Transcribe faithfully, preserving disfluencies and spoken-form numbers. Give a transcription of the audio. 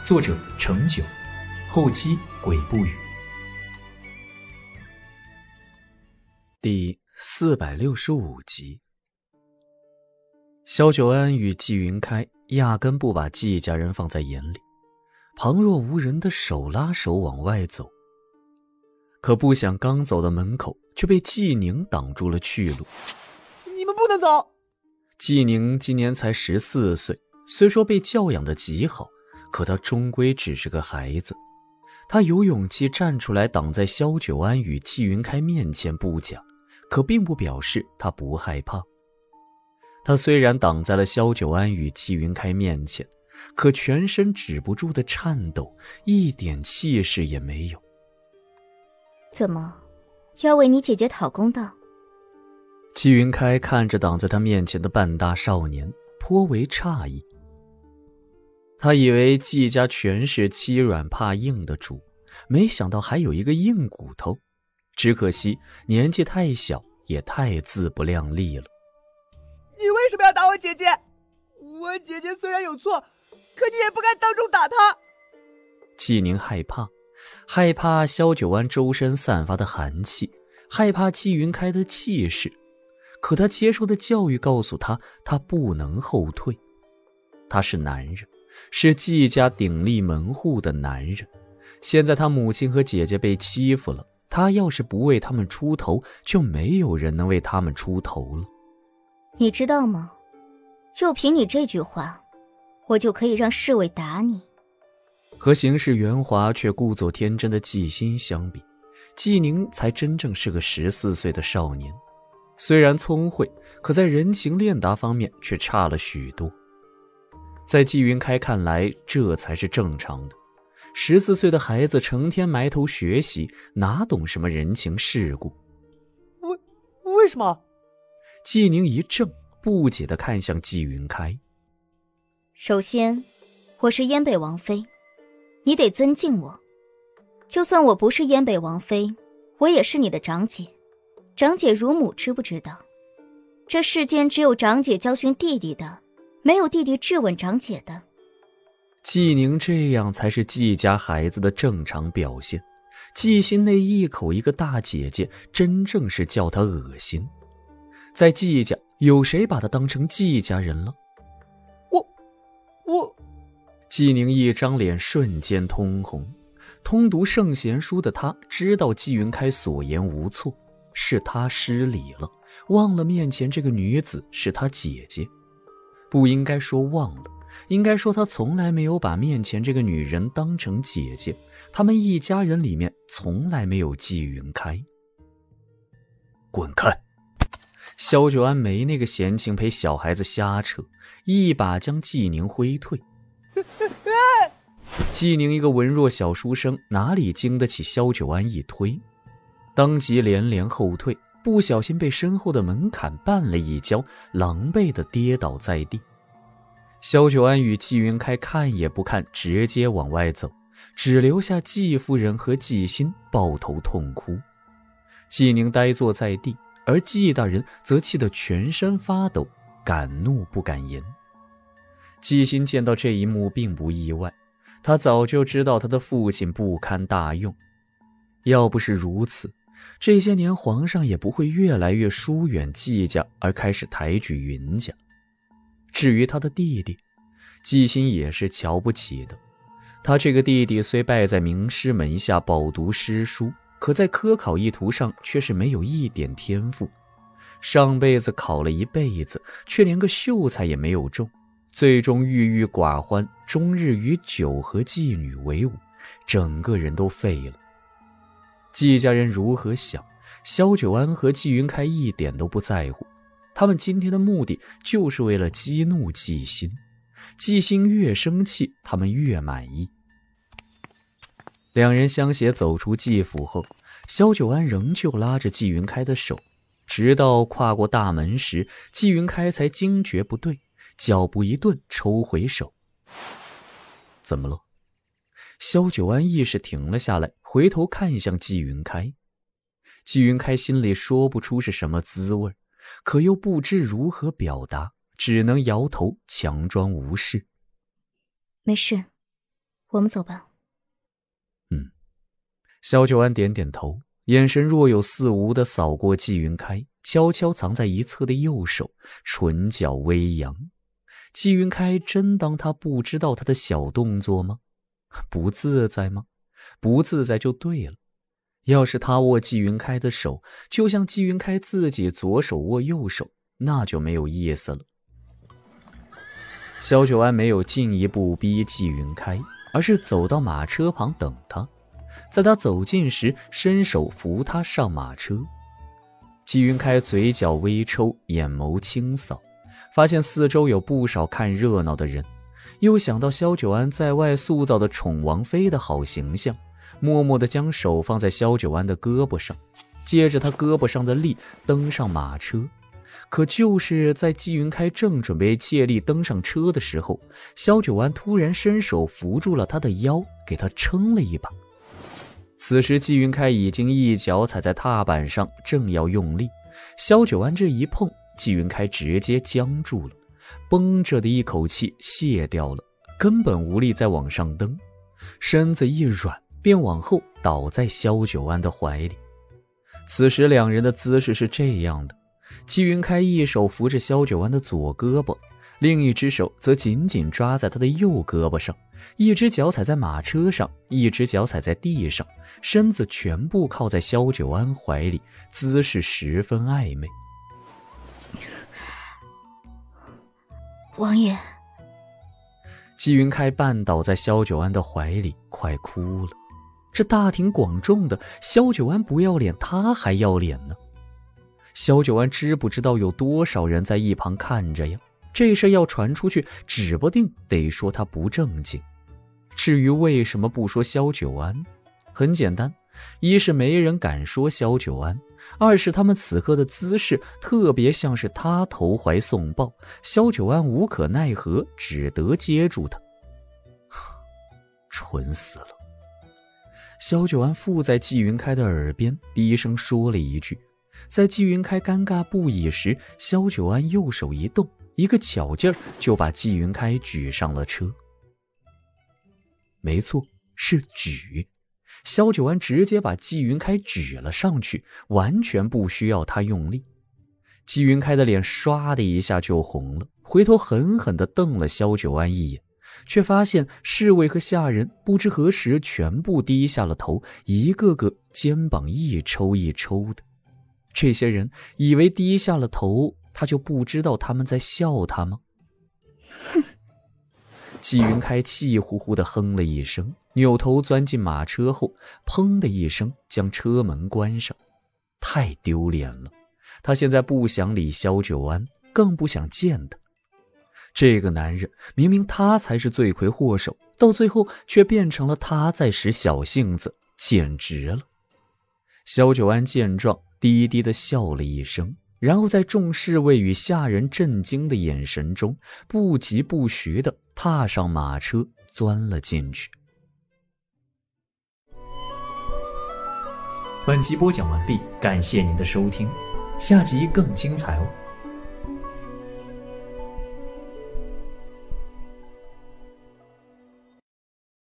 作者程九，后期鬼不语。 第四百六十五集。萧九安与季云开压根不把季家人放在眼里，旁若无人的手拉手往外走。可不想刚走到门口，却被季宁挡住了去路。 你们不能走！ 季宁今年才十四岁，虽说被教养得极好，可他终归只是个孩子。他有勇气站出来挡在萧九安与季云开面前不假，可并不表示他不害怕。他虽然挡在了萧九安与季云开面前，可全身止不住的颤抖，一点气势也没有。 怎么，要为你姐姐讨公道？ 季云开看着挡在他面前的半大少年，颇为诧异。他以为季家全是欺软怕硬的主，没想到还有一个硬骨头，只可惜年纪太小，也太自不量力了。 你为什么要打我姐姐？我姐姐虽然有错，可你也不该当众打她。 季宁害怕，害怕萧九安周身散发的寒气，害怕季云开的气势，可他接受的教育告诉他，他不能后退。他是男人，是季家鼎立门户的男人，现在他母亲和姐姐被欺负了，他要是不为他们出头，就没有人能为他们出头了。 你知道吗？就凭你这句话，我就可以让侍卫打你。 和行事圆滑却故作天真的季心相比，季宁才真正是个十四岁的少年，虽然聪慧，可在人情练达方面却差了许多。在季云开看来，这才是正常的。十四岁的孩子成天埋头学习，哪懂什么人情世故？ 为为什么？ 季宁一怔，不解地看向季云开。 首先，我是燕北王妃，你得尊敬我。就算我不是燕北王妃，我也是你的长姐。长姐如母，知不知道？这世间只有长姐教训弟弟的，没有弟弟质问长姐的。 季宁这样才是季家孩子的正常表现。季心那一口一个大姐姐，真正是叫他恶心。在季家，有谁把他当成季家人了？ 我我季宁一张脸瞬间通红。通读圣贤书的他知道季云开所言无错，是他失礼了，忘了面前这个女子是他姐姐。不应该说忘了，应该说他从来没有把面前这个女人当成姐姐，他们一家人里面从来没有季云开。滚开！萧九安没那个闲情陪小孩子瞎扯，一把将季宁挥退。季宁一个文弱小书生，哪里经得起萧九安一推，当即连连后退，不小心被身后的门槛绊了一跤，狼狈地跌倒在地。萧九安与季云开看也不看，直接往外走，只留下季夫人和季心抱头痛哭。季宁呆坐在地，而季大人则气得全身发抖，敢怒不敢言。季心见到这一幕并不意外，他早就知道他的父亲不堪大用。要不是如此，这些年皇上也不会越来越疏远季家，而开始抬举云家。至于他的弟弟，季心也是瞧不起的。他这个弟弟虽拜在名师门下饱读诗书，可在科考一途上却是没有一点天赋。上辈子考了一辈子，却连个秀才也没有中，最终郁郁寡欢，终日与酒和妓女为伍，整个人都废了。季家人如何想，萧九安和季云开一点都不在乎，他们今天的目的就是为了激怒季心。季心越生气，他们越满意。两人相携走出季府后，萧九安仍旧拉着季云开的手，直到跨过大门时，季云开才惊觉不对，脚步一顿，抽回手。怎么了？萧九安意识停了下来，回头看向季云开。季云开心里说不出是什么滋味，可又不知如何表达，只能摇头，强装无事。 没事， 我们走吧。 嗯，萧九安点点头，眼神若有似无地扫过纪云开悄悄藏在一侧的右手，唇角微扬。纪云开真当他不知道他的小动作吗？不自在吗？不自在就对了。要是他握纪云开的手，就像纪云开自己左手握右手，那就没有意思了。萧九安没有进一步逼纪云开，而是走到马车旁等他。在他走近时，伸手扶他上马车。纪云开嘴角微抽，眼眸轻扫，发现四周有不少看热闹的人，又想到萧九安在外塑造的宠王妃的好形象，默默地将手放在萧九安的胳膊上，借着他胳膊上的力登上马车。可就是在纪云开正准备借力登上车的时候，萧九安突然伸手扶住了他的腰，给他撑了一把。此时纪云开已经一脚踩在踏板上，正要用力，萧九安这一碰，纪云开直接僵住了，绷着的一口气泄掉了，根本无力再往上登，身子一软，便往后倒在萧九安的怀里。此时两人的姿势是这样的，纪云开一手扶着萧九安的左胳膊，另一只手则紧紧抓在他的右胳膊上，一只脚踩在马车上，一只脚踩在地上，身子全部靠在萧九安怀里，姿势十分暧昧。 王爷， 纪云开绊倒在萧九安的怀里，快哭了。这大庭广众的，萧九安不要脸，他还要脸呢。萧九安知不知道有多少人在一旁看着呀？这事要传出去，指不定得说他不正经。至于为什么不说萧九安，很简单，一是没人敢说萧九安，二是他们此刻的姿势特别像是他投怀送抱，萧九安无可奈何，只得接住他。蠢死了。萧九安附在纪云开的耳边低声说了一句，在纪云开尴尬不已时，萧九安右手一动，一个巧劲儿就把纪云开举上了车。没错，是举。萧九安直接把纪云开举了上去，完全不需要他用力。纪云开的脸唰的一下就红了，回头狠狠地瞪了萧九安一眼，却发现侍卫和下人不知何时全部低下了头，一个个肩膀一抽一抽的。这些人以为低下了头，他就不知道他们在笑他吗？ 哼！ 纪云开气呼呼地哼了一声，扭头钻进马车后，砰的一声将车门关上。太丢脸了，他现在不想理萧九安，更不想见他。这个男人明明他才是罪魁祸首，到最后却变成了他在使小性子，简直了。萧九安见状，低低地笑了一声，然后在众侍卫与下人震惊的眼神中，不疾不徐地踏上马车，钻了进去。 本集播讲完毕，感谢您的收听，下集更精彩哦。